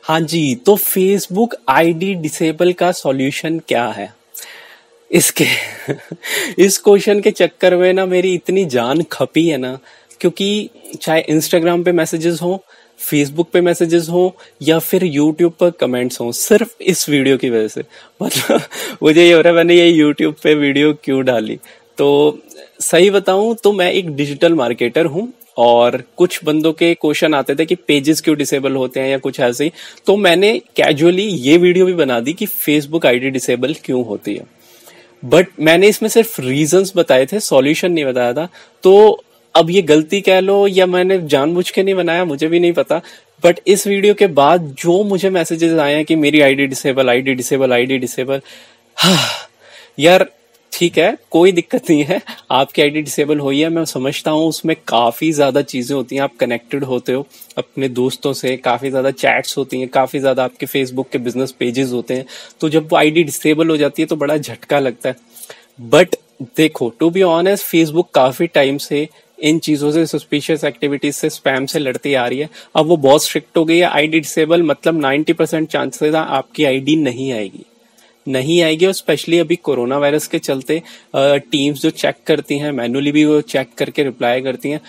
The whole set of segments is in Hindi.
हाँ जी, तो फेसबुक आईडी डिसेबल का सॉल्यूशन क्या है? इसके इस क्वेश्चन के चक्कर में ना मेरी इतनी जान खपी है ना, क्योंकि चाहे इंस्टाग्राम पे मैसेजेस हो, फेसबुक पे मैसेजेस हो या फिर यूट्यूब पर कमेंट्स हो, सिर्फ इस वीडियो की वजह से मतलब मुझे ये हो रहा है मैंने ये यूट्यूब पे वीडियो क्यों डाली। तो सही बताऊं तो मैं एक डिजिटल मार्केटर हूं, और कुछ बंदों के क्वेश्चन आते थे कि पेजेस क्यों डिसेबल होते हैं या कुछ ऐसे ही, तो मैंने कैजुअली ये वीडियो भी बना दी कि फेसबुक आईडी डिसेबल क्यों होती है। बट मैंने इसमें सिर्फ रीजंस बताए थे, सॉल्यूशन नहीं बताया था। तो अब ये गलती कह लो या मैंने जानबूझ के नहीं बनाया, मुझे भी नहीं पता। बट इस वीडियो के बाद जो मुझे मैसेजेस आए हैं कि मेरी ID disable, ID disable, ID disable, यार ठीक है, कोई दिक्कत नहीं है। आपकी आईडी डिसेबल हुई है, मैं समझता हूँ उसमें काफी ज्यादा चीजें होती हैं, आप कनेक्टेड होते हो अपने दोस्तों से, काफी ज्यादा चैट्स होती हैं, काफी ज्यादा आपके फेसबुक के बिजनेस पेजेस होते हैं। तो जब वो आईडी डिसेबल हो जाती है तो बड़ा झटका लगता है। बट देखो, टू बी ऑनेस्ट, फेसबुक काफी टाइम से इन चीजों से, सस्पिशियस एक्टिविटीज से, स्पैम से लड़ती आ रही है। अब वो बहुत स्ट्रिक्ट हो गई है। आईडी डिसेबल मतलब 90% चांसेस आपकी आईडी नहीं आएगी। और स्पेशली अभी कोरोना वायरस के चलते टीम्स जो चेक करती हैं मैन्युअली, भी वो चेक करके रिप्लाई करती हैं,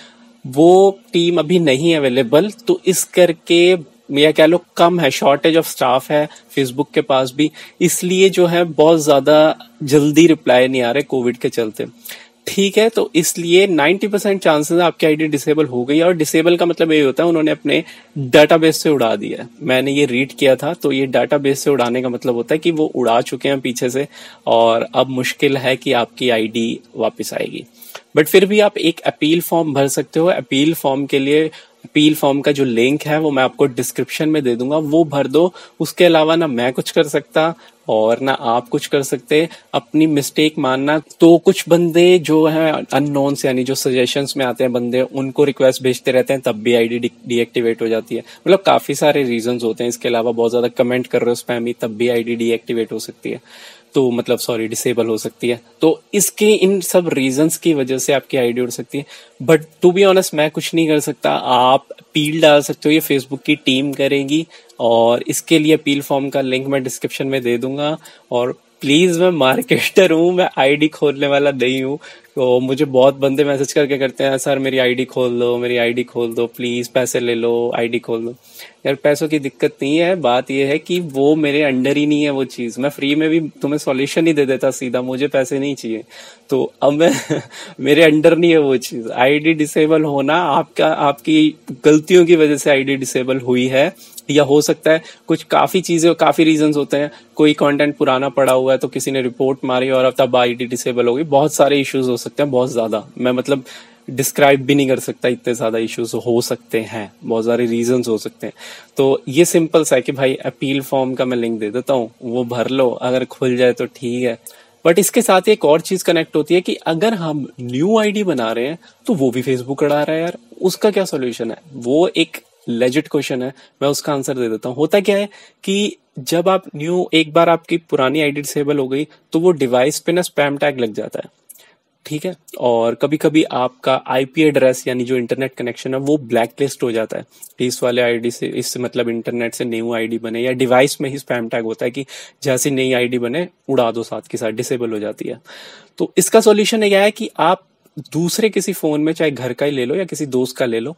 वो टीम अभी नहीं अवेलेबल। तो इस करके या कह लो कम है, शॉर्टेज ऑफ स्टाफ है फेसबुक के पास भी, इसलिए जो है बहुत ज्यादा जल्दी रिप्लाई नहीं आ रहे कोविड के चलते। ठीक है, तो इसलिए 90% चांसेस आपकी आईडी डिसेबल हो गई है। और डिसेबल का मतलब ये होता है उन्होंने अपने डाटाबेस से उड़ा दिया है। मैंने ये रीड किया था, तो ये डाटाबेस से उड़ाने का मतलब होता है कि वो उड़ा चुके हैं पीछे से, और अब मुश्किल है कि आपकी आईडी वापस आएगी। बट फिर भी आप एक अपील फॉर्म भर सकते हो। अपील फॉर्म के लिए, अपील फॉर्म का जो लिंक है वो मैं आपको डिस्क्रिप्शन में दे दूंगा, वो भर दो। उसके अलावा ना मैं कुछ कर सकता और ना आप कुछ कर सकते, अपनी मिस्टेक मानना। तो कुछ बंदे जो है अननोन से, यानी जो सजेशंस में आते हैं बंदे, उनको रिक्वेस्ट भेजते रहते हैं, तब भी आईडी डीएक्टिवेट हो जाती है। मतलब काफी सारे रीजंस होते हैं। इसके अलावा बहुत ज्यादा कमेंट कर रहे हो स्पैमी, तब भी आईडी डीएक्टिवेट हो सकती है। तो मतलब सॉरी, डिसेबल हो सकती है। तो इसके इन सब रीजंस की वजह से आपकी आईडी उड़ सकती है। बट टू बी ऑनेस्ट मैं कुछ नहीं कर सकता। आप अपील डाल सकते हो, ये फेसबुक की टीम करेगी, और इसके लिए अपील फॉर्म का लिंक मैं डिस्क्रिप्शन में दे दूंगा। और प्लीज, मैं मार्केटर हूँ, मैं आईडी खोलने वाला नहीं हूँ। तो मुझे बहुत बंदे मैसेज करके करते हैं, सर मेरी आईडी खोल दो, मेरी आईडी खोल दो, प्लीज पैसे ले लो, आईडी खोल दो। यार पैसों की दिक्कत नहीं है, बात यह है कि वो मेरे अंडर ही नहीं है वो चीज। मैं फ्री में भी तुम्हें सॉल्यूशन ही दे देता सीधा, मुझे पैसे नहीं चाहिए। तो अब मैं मेरे अंडर नहीं है वो चीज। आईडी डिसेबल होना आपकी गलतियों की वजह से आईडी डिसेबल हुई है, या हो सकता है कुछ काफी चीजें, काफी रीजंस होते हैं। कोई कंटेंट पुराना पड़ा हुआ है तो किसी ने रिपोर्ट मारी और अब तब आईडी डिसेबल हो गई। बहुत सारे इश्यूज हो सकते हैं, बहुत ज्यादा। मैं मतलब डिस्क्राइब भी नहीं कर सकता, इतने ज्यादा इश्यूज हो सकते हैं, बहुत सारे रीजंस हो सकते हैं। तो ये सिंपल सा है कि भाई अपील फॉर्म का मैं लिंक दे देता हूँ, वो भर लो, अगर खुल जाए तो ठीक है। बट इसके साथ एक और चीज कनेक्ट होती है कि अगर हम न्यू आईडी बना रहे हैं तो वो भी फेसबुक अड़ा रहा है यार, उसका क्या सोल्यूशन है? वो एक लेजिट क्वेश्चन है, मैं उसका आंसर दे देता हूँ। होता क्या है कि जब आप एक बार आपकी पुरानी आईडी डिसेबल हो गई तो वो डिवाइस पे ना स्पैम टैग लग जाता है, ठीक है। और कभी कभी आपका आईपी एड्रेस, यानी जो इंटरनेट कनेक्शन है, वो ब्लैक लिस्ट हो जाता है कि इस वाले आईडी से, इससे मतलब इंटरनेट से न्यू आईडी बने, या डिवाइस में ही स्पैम टैग होता है कि जैसे नई आईडी बने उड़ा दो, साथ के साथ डिसेबल हो जाती है। तो इसका सॉल्यूशन यह है कि आप दूसरे किसी फोन में, चाहे घर का ही ले लो या किसी दोस्त का ले लो,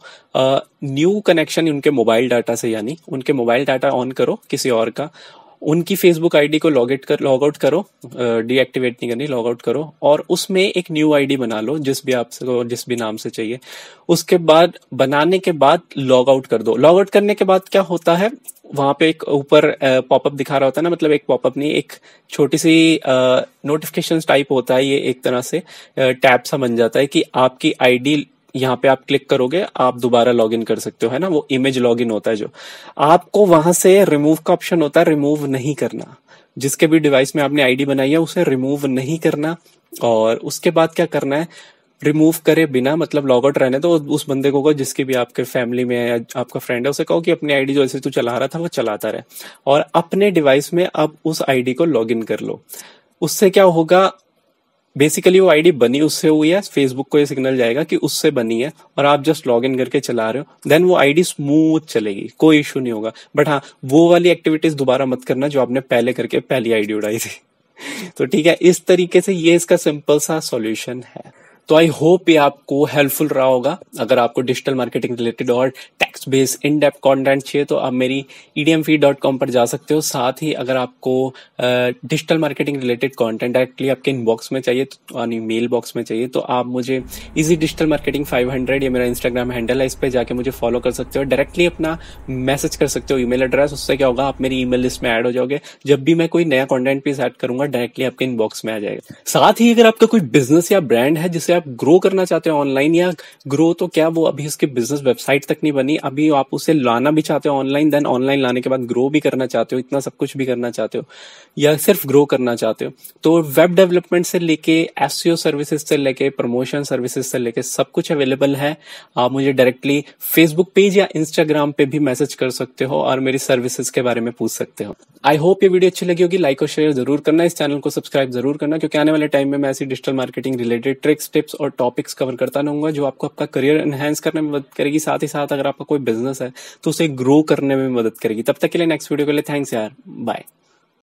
न्यू कनेक्शन उनके मोबाइल डाटा से, यानी उनके मोबाइल डाटा ऑन करो किसी और का, उनकी फेसबुक आईडी को लॉग आउट करो, डीएक्टिवेट नहीं करनी, लॉग आउट करो, और उसमें एक न्यू आईडी बना लो, जिस भी नाम से चाहिए। उसके बाद बनाने के बाद लॉग आउट कर दो। लॉग आउट करने के बाद क्या होता है, वहां पे एक ऊपर पॉपअप दिखा रहा होता है ना, मतलब एक पॉपअप नहीं, एक छोटी सी नोटिफिकेशन टाइप होता है, ये एक तरह से टैब सा बन जाता है कि आपकी आईडी, यहाँ पे आप क्लिक करोगे आप दोबारा लॉगिन कर सकते हो, है ना, वो इमेज लॉगिन होता है। जो आपको वहां से रिमूव का ऑप्शन होता है, रिमूव नहीं करना। जिसके भी डिवाइस में आपने आईडी बनाई है उसे रिमूव नहीं करना। और उसके बाद क्या करना है, रिमूव करे बिना, मतलब लॉग आउट रहने दो। उस बंदे को जिसके भी आपके फैमिली में है, आपका फ्रेंड है, उसे कहो कि अपनी आईडी जो ऐसे तू चला रहा था वो चलाता रहे, और अपने डिवाइस में अब उस आईडी को लॉगिन कर लो। उससे क्या होगा, बेसिकली वो आईडी बनी उससे हुई है, फेसबुक को ये सिग्नल जाएगा कि उससे बनी है और आप जस्ट लॉग इन करके चला रहे हो, देन वो आईडी स्मूथ चलेगी, कोई इशू नहीं होगा। बट हाँ, वो वाली एक्टिविटीज दोबारा मत करना जो आपने पहले करके पहली आईडी उड़ाई थी। तो ठीक है, इस तरीके से ये इसका सिंपल सा सॉल्यूशन है। तो आई होप ये आपको हेल्पफुल रहा होगा। अगर आपको डिजिटल मार्केटिंग रिलेटेड और text based in depth content चाहिए तो आप मेरी edmfeed.com पर जा सकते हो। साथ ही अगर आपको digital marketing related content directly आपके इनबॉक्स में चाहिए, यानी मेल बॉक्स में चाहिए, तो आप मुझे इजी डिजिटल मार्केटिंग 500 ये मेरा इंस्टाग्राम हैंडल है, इस पे जाके मुझे फॉलो कर सकते हो। डायरेक्टली अपना मैसेज कर सकते हो, ईमेल एड्रेस, उससे क्या होगा आप मेरी ईमेल लिस्ट में ऐड हो जाओगे। जब भी मैं कोई नया कंटेंट पीस ऐड करूंगा डायरेक्टली आपके इनबॉक्स में आ जाएगा। साथ ही अगर आपका कोई बिजनेस या ब्रांड है जिसे आप ग्रो करना चाहते हो ऑनलाइन, या ग्रो तो क्या, वो अभी उसकी बिजनेस वेबसाइट तक नहीं बनी, अभी आप उसे लाना भी चाहते हो ऑनलाइन, देन ऑनलाइन लाने के बाद ग्रो भी करना चाहते हो, इतना सब कुछ भी करना चाहते हो, या सिर्फ ग्रो करना चाहते हो, तो वेब डेवलपमेंट से लेके एसईओ सर्विसेज से लेके प्रमोशन सर्विसेज से लेके सब कुछ अवेलेबल है। आप मुझे डायरेक्टली फेसबुक पेज या इंस्टाग्राम पे भी मैसेज कर सकते हो और मेरी सर्विसेज के बारे में पूछ सकते हो। आई होप ये वीडियो अच्छी लगी होगी। लाइक और शेयर जरूर करना, इस चैनल को सब्सक्राइब जरूर करना, क्योंकि आने वाले टाइम में मैं ऐसी digital marketing related tricks, tips और टॉपिक्स कवर करता रहूंगा जो आपको आपका करियर एनहांस करने में मदद करेगी। साथ ही साथ अगर आपका कोई बिजनेस है तो उसे ग्रो करने में मदद करेगी। तब तक के लिए नेक्स्ट वीडियो के लिए थैंक्स यार, बाय।